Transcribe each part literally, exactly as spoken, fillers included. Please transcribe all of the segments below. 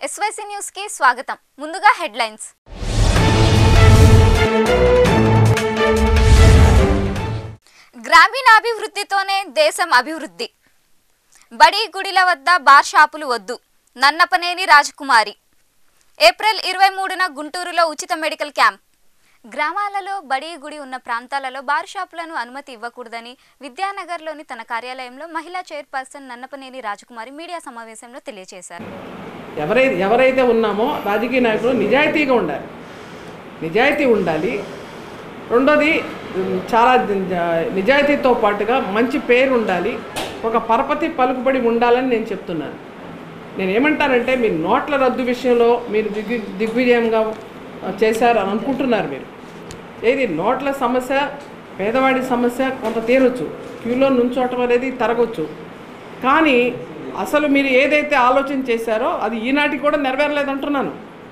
SYC news కి స్వాగతం. ముందుగా హెడ్లైన్స్. గ్రామీణాభివృద్ధితోనే దేశం అభివృద్ధి. బడి గుడిల వద్ద బార్ షాపులు వద్దు. నన్నపనేని రాజకుమారి. ఏప్రిల్ ఇరవై మూడున గుంటూరులో ఉచిత మెడికల్ క్యాంప్. గ్రామాలలో బడి గుడి ఉన్న ప్రాంతాలలో బార్ షాపులను అనుమతి ఇవ్వకూడదని విద్యానగర్లోని తన కార్యాలయంలో మహిళా చైర్పర్సన్ నన్నపనేని రాజకుమారి మీడియా సమావేశంలో తెలియజేశారు. ఎవరైతే ఎవరైతే ఉన్నామో రాజకీయ నాయకులు నిజాయితీగా ఉండాలి నిజాయితీ ఉండాలి రెండోది చాలా నిజాయితీతో పాటుగా మంచి పేరు ఉండాలి, ఒక పరపతి పలుకుబడి ఉండాలని నేను చెప్తున్నాను. నేను ఏమంటానంటే మీరు నోట్ల రద్దు విషయంలో మీరు దిగ్వి దిగ్విజయంగా చేశారు అని అనుకుంటున్నారు. మీరు ఏది నోట్ల సమస్య పేదవాడి సమస్య కొంత తీరొచ్చు, క్యూలో నుంచోవటం అనేది తరగొచ్చు, కానీ అసలు మీరు ఏదైతే ఆలోచన చేశారో అది ఈనాటికి కూడా నెరవేరలేదంటున్నాను.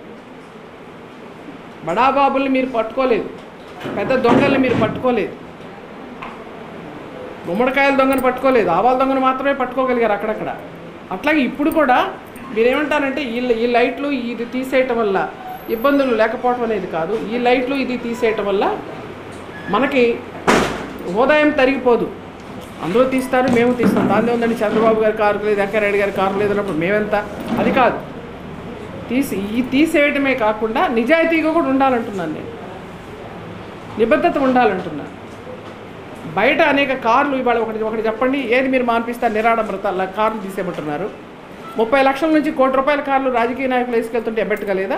బడాబాబుల్ని మీరు పట్టుకోలేదు, పెద్ద దొంగల్ని మీరు పట్టుకోలేదు, గుమ్మడికాయల దొంగను పట్టుకోలేదు, ఆవాల దొంగను మాత్రమే పట్టుకోగలిగారు అక్కడక్కడ. అట్లాగే ఇప్పుడు కూడా మీరేమంటారంటే ఈ ఈ లైట్లు ఇది తీసేయటం వల్ల ఇబ్బందులు లేకపోవటం అనేది కాదు, ఈ లైట్లు ఇది తీసేయటం వల్ల మనకి హోదాయం తరిగిపోదు. అందరూ తీస్తారు, మేము తీస్తాం, దాని ఉందండి. చంద్రబాబు గారి కారు లేదు, వెంకయ్యనాయుడు గారి కారు లేదు అన్నప్పుడు మేమెంత, అది కాదు. తీసి ఈ తీసేయటమే కాకుండా నిజాయితీగా కూడా ఉండాలంటున్నాను నేను, నిబద్ధత ఉండాలంటున్నాను. బయట అనేక కార్లు ఇవాళ ఒకటి ఒకటి చెప్పండి, ఏది మీరు మాన్పిస్తారు నిరాడంబరత అలా కార్లు తీసేయమంటున్నారు. ముప్పై లక్షల నుంచి కోటి రూపాయల కార్లు రాజకీయ నాయకులు వేసుకెళ్తుంటే ఎబ్బెట్టుగా లేదా?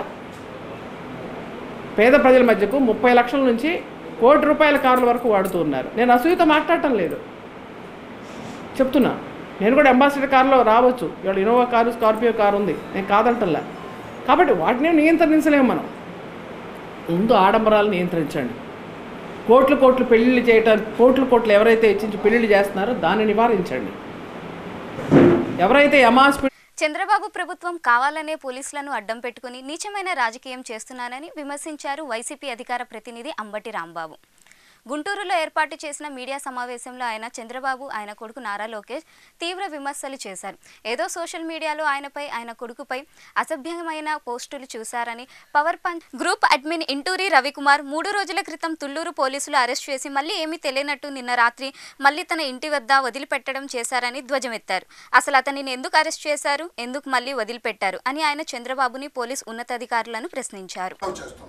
పేద ప్రజల మధ్యకు ముప్పై లక్షల నుంచి కోటి రూపాయల కార్ల వరకు వాడుతూ ఉన్నారు. నేను అసూయతో మాట్లాడటం లేదు, చెప్తున్నా. నేను కూడా అంబాసిడర్ కారులో రావచ్చు, ఇవాళ ఇన్నోవా కారు స్కార్పియో కారు ఉంది, నేను కాదంటల్లా. కాబట్టి వాటిని నియంత్రించలేము మనం. ముందు ఆడంబరాలు నియంత్రించండి. కోట్లు కోట్లు పెళ్ళిళ్ళు చేయటానికి కోట్లు కోట్లు ఎవరైతే ఇచ్చించి పెళ్ళిళ్ళు చేస్తున్నారో దాన్ని నివారించండి. ఎవరైతే యమాస్ చంద్రబాబు ప్రభుత్వం కావాలనే పోలీసులను అడ్డం పెట్టుకుని నీచమైన రాజకీయం చేస్తున్నారని విమర్శించారు వైసీపీ అధికార ప్రతినిధి అంబటి రాంబాబు. గుంటూరులో ఏర్పాటు చేసిన మీడియా సమావేశంలో ఆయన చంద్రబాబు, ఆయన కొడుకు నారా లోకేష్ తీవ్ర విమర్శలు చేశారు. ఏదో సోషల్ మీడియాలో ఆయనపై, ఆయన కొడుకుపై అసభ్యమైన పోస్టులు చూశారని power punch group admin Inturi Ravikumar మూడు రోజుల క్రితం తుళ్లూరు పోలీసులు అరెస్ట్ చేసి మళ్ళీ ఏమీ తెలియనట్టు నిన్న రాత్రి మళ్ళీ తన ఇంటి వద్ద వదిలిపెట్టడం చేశారని ధ్వజమెత్తారు. అసలు అతనిని ఎందుకు అరెస్ట్ చేశారు, ఎందుకు మళ్ళీ వదిలిపెట్టారు అని ఆయన చంద్రబాబుని పోలీస్ ఉన్నతాధికారులను ప్రశ్నించారు.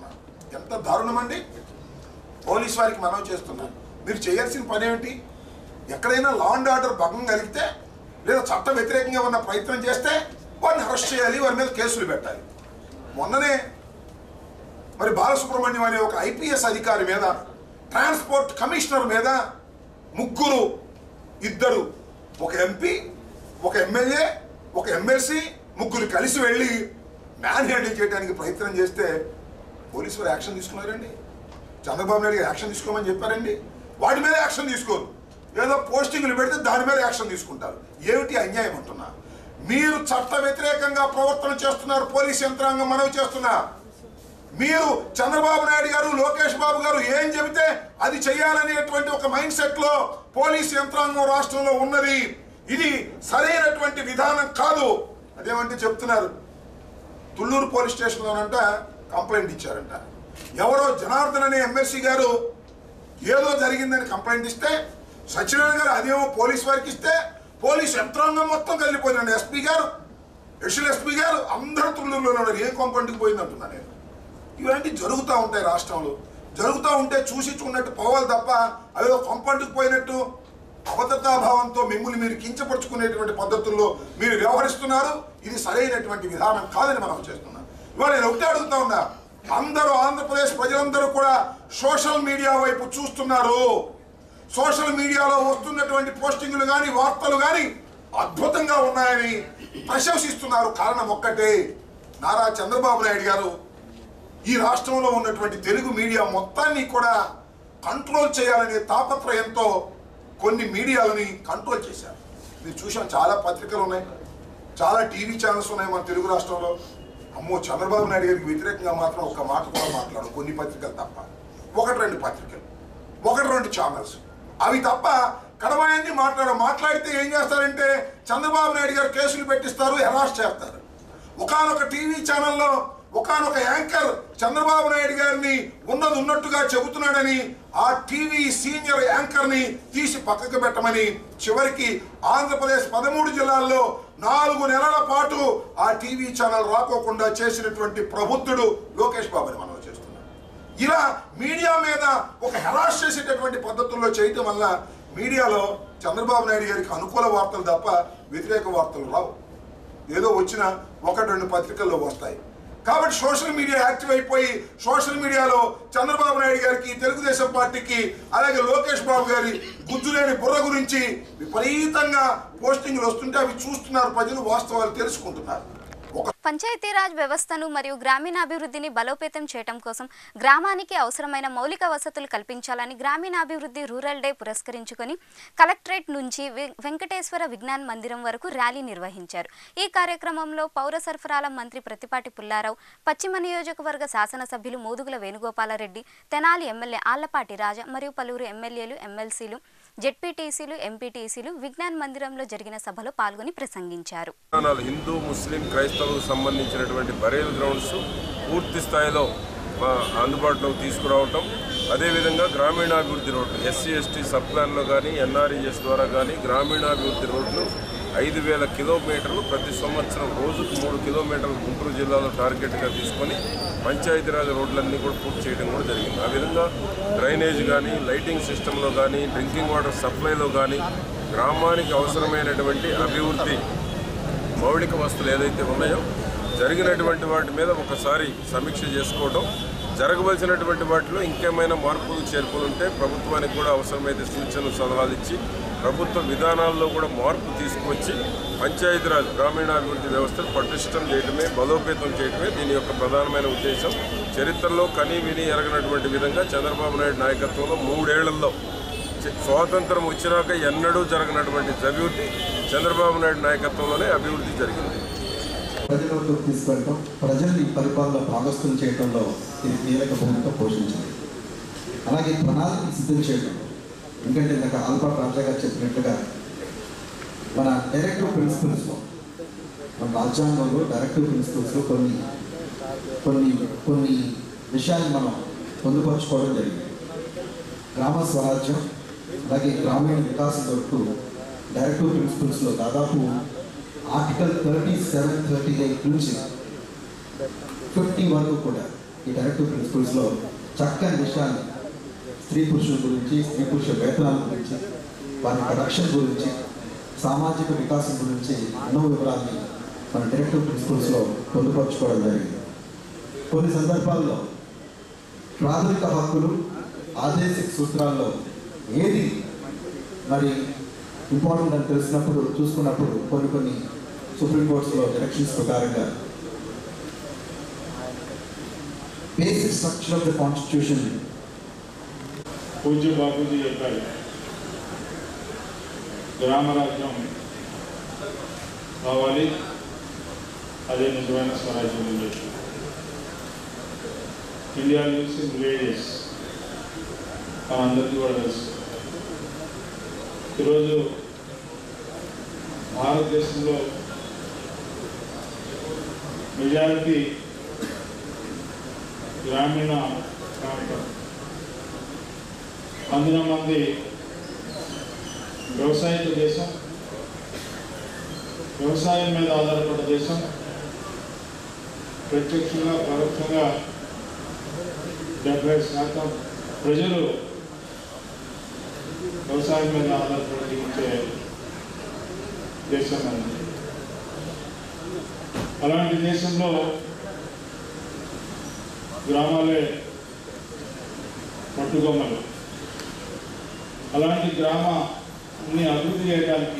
పోలీస్ వారికి మనవి చేస్తున్నాను, మీరు చేయాల్సిన పని ఏమిటి? ఎక్కడైనా లా అండ్ ఆర్డర్ భంగం కలిగితే లేదా చట్ట వ్యతిరేకంగా ఉన్న ప్రయత్నం చేస్తే వారిని అరెస్ట్ చేయాలి, వారి మీద కేసులు పెట్టాలి. మొన్ననే మరి బాలసుబ్రహ్మణ్యం అనే ఒక ఐపీఎస్ అధికారి మీద, ట్రాన్స్పోర్ట్ కమిషనర్ మీద ముగ్గురు, ఇద్దరు, ఒక ఎంపీ, ఒక ఎమ్మెల్యే, ఒక ఎమ్మెల్సీ, ముగ్గురు కలిసి వెళ్ళి మ్యాన్ హ్యాండిల్ చేయడానికి ప్రయత్నం చేస్తే పోలీసు వారు యాక్షన్ తీసుకున్నారండి. చంద్రబాబు నాయుడు యాక్షన్ తీసుకోమని చెప్పారండి, వాటి మీద యాక్షన్ తీసుకోరు. ఏదో పోస్టింగ్లు పెడితే దాని మీద యాక్షన్ తీసుకుంటారు. ఏమిటి అన్యాయం అంటున్నా? మీరు చట్ట వ్యతిరేకంగా ప్రవర్తన చేస్తున్నారు. పోలీస్ యంత్రాంగం మనవి చేస్తున్నా, మీరు చంద్రబాబు నాయుడు గారు, లోకేష్ బాబు గారు ఏం చెబితే అది చేయాలనేటువంటి ఒక మైండ్ సెట్ లో పోలీస్ యంత్రాంగం రాష్ట్రంలో ఉన్నది. ఇది సరైనటువంటి విధానం కాదు. అదేమంటే చెప్తున్నారు, తుళ్లూరు పోలీస్ స్టేషన్లోనంట కంప్లైంట్ ఇచ్చారంట. ఎవరో జనార్దన్ అనే ఎమ్మెల్సీ గారు ఏదో జరిగిందని కంప్లైంట్ ఇస్తే సత్యనారాయణ గారు అదేమో పోలీస్ వారికి ఇస్తే పోలీస్ యంత్రాంగం మొత్తం కలిగిపోయిందండి. ఎస్పీ గారు, ఎడిషనల్ ఎస్పీ గారు అందరూ తుళ్ళూరులో ఉన్నారు. ఏ కొంపంటికి పోయింది అంటున్నా నేను. ఇలాంటివి జరుగుతూ ఉంటాయి రాష్ట్రంలో. జరుగుతూ ఉంటే చూసి చూడనట్టు పోవాలి తప్ప అదేదో కొంపంటికి పోయినట్టు అభద్రతాభావంతో మిమ్మల్ని మీరు కించపరుచుకునేటువంటి పద్ధతుల్లో మీరు వ్యవహరిస్తున్నారు. ఇది సరైనటువంటి విధానం కాదని మనం చేస్తున్నాం. ఇవాళ నేను ఒకటే అడుగుతా ఉన్నా, అందరూ ఆంధ్రప్రదేశ్ ప్రజలందరూ కూడా సోషల్ మీడియా వైపు చూస్తున్నారు. సోషల్ మీడియాలో వస్తున్నటువంటి పోస్టింగ్లు కానీ వార్తలు కానీ అద్భుతంగా ఉన్నాయని ప్రశంసిస్తున్నారు. కారణం ఒక్కటే, నారా చంద్రబాబు నాయుడు గారు ఈ రాష్ట్రంలో ఉన్నటువంటి తెలుగు మీడియా మొత్తాన్ని కూడా కంట్రోల్ చేయాలనే తాపత్రయంతో కొన్ని మీడియాలని కంట్రోల్ చేశారు. మీరు చూసాం, చాలా పత్రికలు ఉన్నాయి, చాలా టీవీ ఛానల్స్ ఉన్నాయి మన తెలుగు రాష్ట్రంలో. అమ్మో, చంద్రబాబు నాయుడు గారికి వ్యతిరేకంగా మాత్రం ఒక మాట కూడా మాట్లాడు, కొన్ని పత్రికలు తప్ప. ఒకటి రెండు పత్రికలు, ఒకటి రెండు ఛానల్స్, అవి తప్ప కడవాయన్ని మాట్లాడ మాట్లాడితే ఏం చేస్తారంటే చంద్రబాబు నాయుడు గారు కేసులు పెట్టిస్తారు, హెరాస్ చేస్తారు. ఒకానొక టీవీ ఛానల్లో ఒకానొక యాంకర్ చంద్రబాబు నాయుడు గారిని ఉన్నది ఉన్నట్టుగా చెబుతున్నాడని ఆ టీవీ సీనియర్ యాంకర్ ని తీసి పక్కకు పెట్టమని చివరికి ఆంధ్రప్రదేశ్ పదమూడు జిల్లాల్లో నాలుగు నెలల పాటు ఆ టీవీ ఛానల్ రాకోకుండా చేసినటువంటి ప్రబుద్ధుడు లోకేష్ బాబుని మనం చేస్తున్నాం. ఇలా మీడియా మీద ఒక హెరాస్ చేసేటటువంటి పద్ధతుల్లో చేయటం వల్ల మీడియాలో చంద్రబాబు నాయుడు గారికి అనుకూల వార్తలు తప్ప వ్యతిరేక వార్తలు రావు. ఏదో వచ్చిన ఒకటి రెండు పత్రికల్లో వస్తాయి. కాబట్టి సోషల్ మీడియా యాక్టివ్ అయిపోయి సోషల్ మీడియాలో చంద్రబాబు నాయుడు గారికి, తెలుగుదేశం పార్టీకి, అలాగే లోకేష్ బాబు గారి గుజ్జులేని బుర్ర గురించి విపరీతంగా పోస్టింగ్లు వస్తుంటే అవి చూస్తున్నారు ప్రజలు, వాస్తవాలు తెలుసుకుంటున్నారు. పంచాయతీరాజ్ వ్యవస్థను మరియు గ్రామీణాభివృద్ధిని బలోపేతం చేయడం కోసం గ్రామానికి అవసరమైన మౌలిక వసతులు కల్పించాలని గ్రామీణాభివృద్ధి రూరల్ డే పురస్కరించుకొని కలెక్టరేట్ నుంచి వెంకటేశ్వర విజ్ఞాన్ మందిరం వరకు ర్యాలీ నిర్వహించారు. ఈ కార్యక్రమంలో పౌర సరఫరాల మంత్రి ప్రతిపాటి పుల్లారావు, పశ్చిమ నియోజకవర్గ శాసనసభ్యులు మోదుగుల వేణుగోపాలరెడ్డి, తెనాలి ఎమ్మెల్యే ఆళ్లపాటి రాజా మరియు పలువురు ఎమ్మెల్యేలు, ఎమ్మెల్సీలు, జెడ్పీటీసీలు, ఎంపీటీసీలు విజ్ఞాన్ మందిరంలో జరిగిన సభలో పాల్గొని ప్రసంగించారు. హిందూ, ముస్లిం, క్రైస్తవులకు సంబంధించినటువంటి బరేల్ గ్రౌండ్స్ పూర్తి స్థాయిలో అందుబాటులోకి తీసుకురావటం, అదేవిధంగా గ్రామీణాభివృద్ధి రోడ్లు ఎస్సీ ఎస్టీ సబ్ ప్లాన్లో కానీ ఎన్ఆర్ఈఎస్ ద్వారా కానీ గ్రామీణాభివృద్ధి రోడ్లు ఐదు వేల కిలోమీటర్లు ప్రతి సంవత్సరం రోజుకు మూడు కిలోమీటర్లు గుంటూరు జిల్లాలో టార్గెట్గా తీసుకొని పంచాయతీరాజ్ రోడ్లన్నీ కూడా పూర్తి చేయడం కూడా జరిగింది. ఆ విధంగా డ్రైనేజ్ కానీ, లైటింగ్ సిస్టంలో కానీ, డ్రింకింగ్ వాటర్ సప్లైలో కానీ గ్రామానికి అవసరమైనటువంటి అభివృద్ధి మౌలిక వసతులు ఏదైతే ఉన్నాయో జరిగినటువంటి వాటి మీద ఒకసారి సమీక్ష చేసుకోవడం, జరగవలసినటువంటి వాటిలో ఇంకేమైనా మార్పులు చేర్పులు ఉంటే ప్రభుత్వానికి కూడా అవసరమైతే సూచనలు సలహాలు ఇచ్చి ప్రభుత్వ విధానాల్లో కూడా మార్పు తీసుకువచ్చి పంచాయతీరాజ్ గ్రామీణాభివృద్ధి వ్యవస్థను పటిష్టం చేయడమే, బలోపేతం చేయడమే దీని యొక్క ప్రధానమైన ఉద్దేశం. చరిత్రలో కనీ విని ఎరగనటువంటి విధంగా చంద్రబాబు నాయుడు నాయకత్వంలో మూడేళ్లలో స్వాతంత్రం వచ్చినాక ఎన్నడూ జరగనటువంటి అభివృద్ధి చంద్రబాబు నాయుడు నాయకత్వంలోనే అభివృద్ధి జరిగింది. ప్రజలకు తీసుకెళ్ళడం, ప్రజల్ని పరిపాలన భాగస్థం చేయడంలో ఇది కీలక భూమిక పోషించింది. అలాగే ప్రణాళిక సిద్ధం చేయడం, ఎందుకంటే ఇందాక ఆల్పాటి రాజా గారు చెప్పినట్టుగా మన డైరెక్టివ్ ప్రిన్సిపల్స్లో, మన రాజ్యాంగంలో డైరెక్టివ్ ప్రిన్సిపల్స్లో కొన్ని కొన్ని కొన్ని విషయాన్ని మనం పొందుపరచుకోవడం జరిగింది. గ్రామ స్వరాజ్యం అలాగే గ్రామీణ వికాసం వరకు డైరెక్టివ్ ప్రిన్సిపల్స్లో దాదాపు article thirty seven thirty eight నుంచి ఫిఫ్టీ వరకు కూడా ఈ డైరెక్టివ్ ప్రిన్సిపల్స్లో చక్కని విషయాన్ని స్త్రీ పురుషుల గురించి, స్త్రీ పురుష వేతనాల గురించి, వారి ప్రొడక్షన్ గురించి, సామాజిక వికాసం గురించి ఎన్నో వివరాన్ని మన డైరెక్టివ్ ప్రిన్సిపల్స్లో పొందుపరచుకోవడం జరిగింది. కొన్ని సందర్భాల్లో ప్రాథమిక హక్కులు ఆదేశిక సూత్రాల్లో ఏది మరి ఇంపార్టెంట్ అని తెలిసినప్పుడు చూసుకున్నప్పుడు కొన్ని కొన్ని సుప్రీంకోర్టులో డైరెక్షన్స్ ప్రకారంగా basic structure of the constitution పూజ్య బాపూజీ చెప్పారు, గ్రామరాజ్యం కావాలి, అదే నిజమైన స్వరాజ్యం అని చెప్పి. ఇండియా లివ్స్ ఇన్ విలేజెస్ మనందరికీ కూడా తెలుసు. ఈరోజు భారతదేశంలో మెజారిటీ గ్రామీణ ప్రాంతం, అందులో మంది వ్యవసాయక దేశం, వ్యవసాయం మీద ఆధారపడ్డ దేశం. ప్రత్యక్షంగా పరోక్షంగా డెబ్బై శాతం ప్రజలు వ్యవసాయం మీద ఆధారపడి జీవించే దేశం అండి. అలాంటి దేశంలో గ్రామాలే పట్టుకొమ్మలు. అలాంటి గ్రామాన్ని అభివృద్ధి చేయడానికి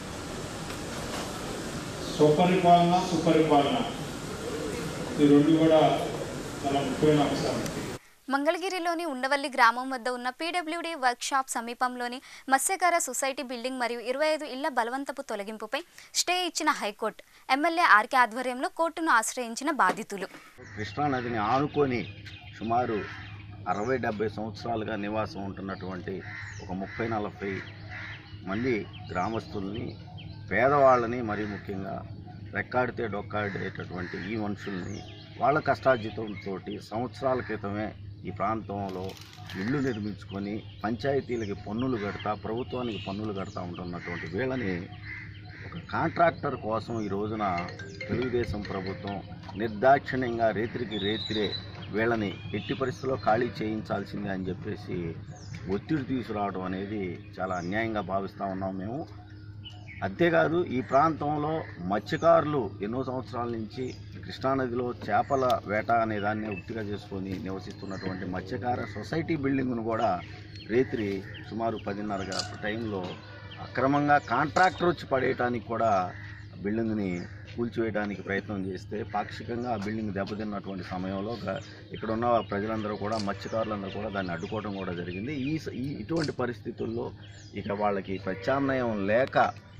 స్వపరిపాలన, సుపరిపాలన ఈ రెండు కూడా చాలా ముఖ్యమైన అంశాలు. మంగళగిరిలోని ఉండవల్లి గ్రామం వద్ద ఉన్న పీడబ్ల్యూడీ వర్క్షాప్ సమీపంలోని మత్స్యకార సొసైటీ బిల్డింగ్ మరియు ఇరవై ఐదు ఇళ్ల బలవంతపు తొలగింపుపై స్టే ఇచ్చిన హైకోర్టు. ఎమ్మెల్యే ఆర్కే ఆధ్వర్యంలో కోర్టును ఆశ్రయించిన బాధితులు కృష్ణానదిని ఆనుకొని సుమారు అరవై డెబ్బై సంవత్సరాలుగా నివాసం ఉంటున్నటువంటి ఒక ముప్పై నలభై మంది గ్రామస్తుల్ని, పేదవాళ్ళని, మరీ ముఖ్యంగా రెక్కాడితే డొక్కాడేటటువంటి ఈ మనుషుల్ని వాళ్ళ కష్టార్జితంతో సంవత్సరాల క్రితమే ఈ ప్రాంతంలో ఇళ్ళు నిర్మించుకొని పంచాయతీలకి పన్నులు కడతా ప్రభుత్వానికి పన్నులు కడతా ఉంటున్నటువంటి వీళ్ళని ఒక కాంట్రాక్టర్ కోసం ఈ రోజున తెలుగుదేశం ప్రభుత్వం నిర్దాక్షిణ్యంగా రేత్రికి రేత్రే వీళ్ళని ఎట్టి పరిస్థితుల్లో ఖాళీ చేయించాల్సిందే అని చెప్పేసి ఒత్తిడి తీసుకురావడం అనేది చాలా అన్యాయంగా భావిస్తూ ఉన్నాం మేము. అంతేకాదు ఈ ప్రాంతంలో మత్స్యకారులు ఎన్నో సంవత్సరాల నుంచి కృష్ణానదిలో చేపల వేట అనే దాన్ని వృత్తిగా చేసుకొని నివసిస్తున్నటువంటి మత్స్యకార సొసైటీ బిల్డింగ్ను కూడా రేత్రి సుమారు పదిన్నర టైంలో అక్రమంగా కాంట్రాక్టర్ వచ్చి పడేయటానికి కూడా బిల్డింగ్ని కూల్చివేయడానికి ప్రయత్నం చేస్తే పాక్షికంగా ఆ బిల్డింగ్ దెబ్బతిన్నటువంటి సమయంలో ఇక్కడ ఉన్న ప్రజలందరూ కూడా మత్స్యకారులందరూ కూడా దాన్ని అడ్డుకోవడం కూడా జరిగింది. ఈ ఇటువంటి పరిస్థితుల్లో ఇక వాళ్ళకి ప్రత్యామ్నాయం లేక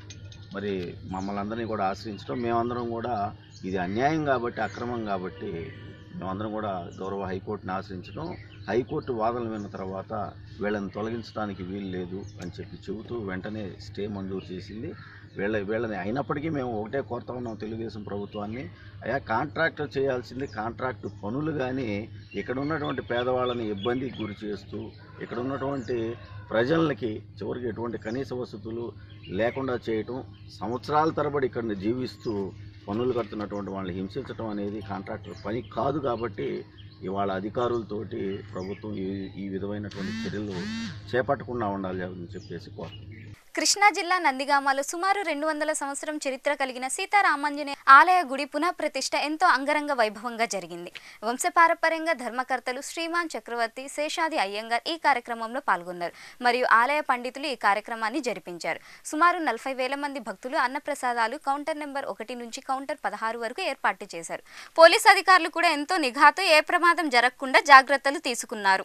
మరి మమ్మల్ని అందరినీ కూడా ఆశ్రయించడం, మేమందరం కూడా ఇది అన్యాయం కాబట్టి అక్రమం కాబట్టి మేమందరం కూడా గౌరవ హైకోర్టుని ఆశ్రయించడం, హైకోర్టు వాదనలు విన్న తర్వాత వీళ్ళని తొలగించడానికి వీలు లేదు అని చెప్పి చెబుతూ వెంటనే స్టే మంజూరు చేసింది. వీళ్ళ వీళ్ళని అయినప్పటికీ మేము ఒకటే కోరుతా ఉన్నాం తెలుగుదేశం ప్రభుత్వాన్ని, అయ్యా కాంట్రాక్టర్ చేయాల్సింది కాంట్రాక్టు పనులు కానీ ఇక్కడ ఉన్నటువంటి పేదవాళ్ళని ఇబ్బందికి గురి చేస్తూ ఇక్కడ ఉన్నటువంటి ప్రజలకి చివరికి ఎటువంటి కనీస వసతులు లేకుండా చేయటం, సంవత్సరాల తరబడి ఇక్కడ జీవిస్తూ పనులు కడుతున్నటువంటి వాళ్ళని హింసించడం అనేది కాంట్రాక్టర్ పని కాదు. కాబట్టి ఇవాళ అధికారులతోటి ప్రభుత్వం ఈ ఈ విధమైనటువంటి చర్యలు చేపట్టకుండా ఉండాలి అని చెప్పేసి కోరుతున్నాం. కృష్ణా జిల్లా నందిగామలో సుమారు రెండు వందల సంవత్సరం చరిత్ర కలిగిన సీతారామాంజనేయ ఆలయ గుడి పునఃప్రతిష్ఠ ఎంతో అంగరంగ వైభవంగా జరిగింది. వంశపారపర్యంగా ధర్మకర్తలు శ్రీమాన్ చక్రవర్తి శేషాది అయ్యంగార్ ఈ కార్యక్రమంలో పాల్గొన్నారు మరియు ఆలయ పండితులు ఈ కార్యక్రమాన్ని జరిపించారు. సుమారు నలభై వేల మంది భక్తులు అన్నప్రసాదాలు కౌంటర్ నెంబర్ ఒకటి నుంచి కౌంటర్ పదహారు వరకు ఏర్పాటు చేశారు. పోలీస్ అధికారులు కూడా ఎంతో నిఘాతో ఏ ప్రమాదం జరగకుండా జాగ్రత్తలు తీసుకున్నారు.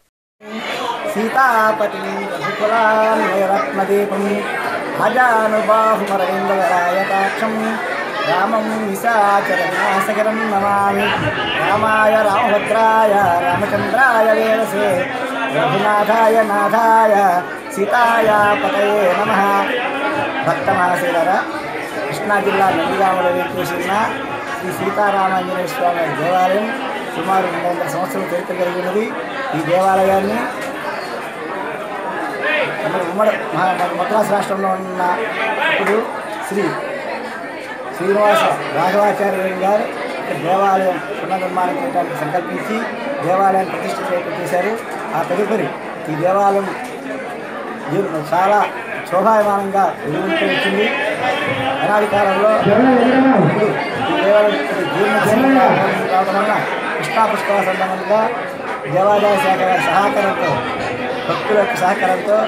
సీతాపతి రత్నదీపం అజానుబాహుమరేంద్రరాయతాక్షం రామం నిశాచరనాశకరం నమామి. రామాయ రామభద్రాయ రామచంద్రాయ వేదసే రఘునాథాయ నాథాయ సీతాయ పతయే నమః. భక్త మహాశయులారా, కృష్ణా జిల్లా నందిగామలో వేచేసిన శ్రీ సీతారామాంజనేయ స్వామి దేవాలయం సుమారు రెండు వందల సంవత్సరాల చరిత్ర కలిగి ఉన్నది. ఈ దేవాలయాన్ని ఉమ్మడి మద్రాసు రాష్ట్రంలో ఉన్న ఇప్పుడు శ్రీ శ్రీనివాస రాఘవాచార్య గారు దేవాలయం పునర్నిర్మాణం చేయడానికి సంకల్పించి దేవాలయాన్ని ప్రతిష్ఠ చేశారు. ఆ తదుపరి ఈ దేవాలయం చాలా శోభాయమానంగా వెలుగుతూ వచ్చింది. అనాది కాలంలో ఇప్పుడు ఈ దేవాలయం జీర్ణ రావడం వల్ల కృష్ణా పుష్కర సంబంధంగా దేవాదాయ శాఖ సహకారంతో భక్తుల యొక్క సహకారంతో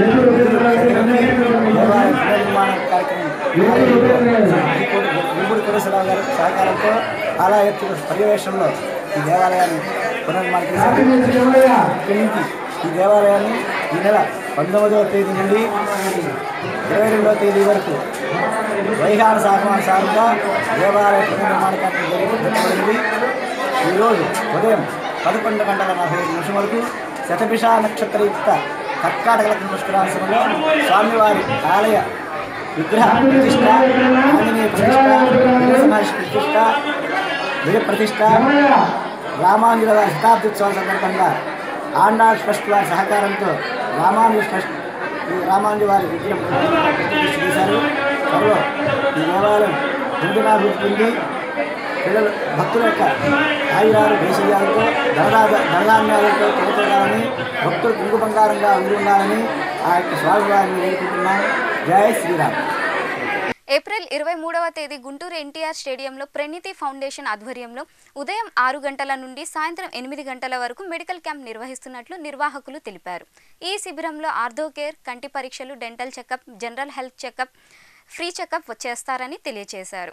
దేవాలయ పునర్నిర్మాణ కార్యక్రమం గుంపూడి కోటేశ్వరరావు గారి సహకారంతో ఆలయ పర్యవేక్షణలో ఈ దేవాలయాన్ని పునర్నిర్మాణం చేశారు. ఇక్కడి నుంచి ఈ దేవాలయాన్ని ఈ నెల పంతొమ్మిదవ తేదీ నుండి ఇరవై రెండవ తేదీ వరకు వైహార సహకారానుసారంగా దేవాలయ పునర్నిర్మాణ కార్యక్రమం జరగబడింది. ఈరోజు ఉదయం పదకొండు గంటల నలభై ఐదు నిమిషం వరకు శతభిష నక్షత్రయుక్త కర్కాటక లగ్న పుష్కరాశ్రమంలో స్వామివారి ఆలయ విగ్రహ ప్రతిష్ట, ఆంజనేయ ప్రతిష్ట, వీరసింహేశ్వర ప్రతిష్ట, విజయ ప్రతిష్ట, రామానుజుల వారి శతాబ్దోత్సవం సందర్భంగా ఆండాళ్ ట్రస్ట్ వారి సహకారంతో రామానుజ ట్రస్ట్ ఈ రామానుజు వారి విగ్రహం ప్రతిష్ఠ చేశారు. త్వరలో ఈ దేవాలయం దివ్యనాభివృద్ధి పొంది పిల్లలు భక్తుల యొక్క ఆయురాలు దేశీయాలతో ధనదా ధనధాన్యాలతో తోడుకోవాలని భక్తులు కుంగు బంగారంగా ఉండి ఉండాలని ఆ యొక్క స్వామివారిని వేడుకుంటున్నాం. జై శ్రీరామ్. ఏప్రిల్ ఇరవై మూడవ తేదీ గుంటూరు ఎన్టీఆర్ స్టేడియంలో ప్రణీతి ఫౌండేషన్ ఆధ్వర్యంలో ఉదయం ఆరు గంటల నుండి సాయంత్రం ఎనిమిది గంటల వరకు మెడికల్ క్యాంప్ నిర్వహిస్తున్నట్లు నిర్వాహకులు తెలిపారు. ఈ శిబిరంలో ఆర్థో కేర్, కంటి పరీక్షలు, dental checkup, general health checkup, free checkup చేస్తారని తెలియజేశారు.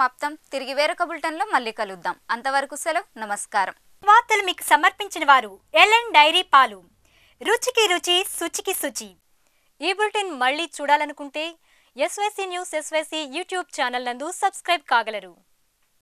సమాప్తం. తిరిగి వేరొక బులెటిన్లో మళ్ళీ కలుద్దాం. అంతవరకు సెలవు. నమస్కారం. వార్తలు మీకు సమర్పించిన వారు ఎల్ఎన్ డైరీ పాలు, రుచికి రుచి, శుచికి శుచి. ఈ బులెటిన్ మళ్ళీ చూడాలనుకుంటే SYC news SYC YouTube channel నందు సబ్స్క్రైబ్ కాగలరు.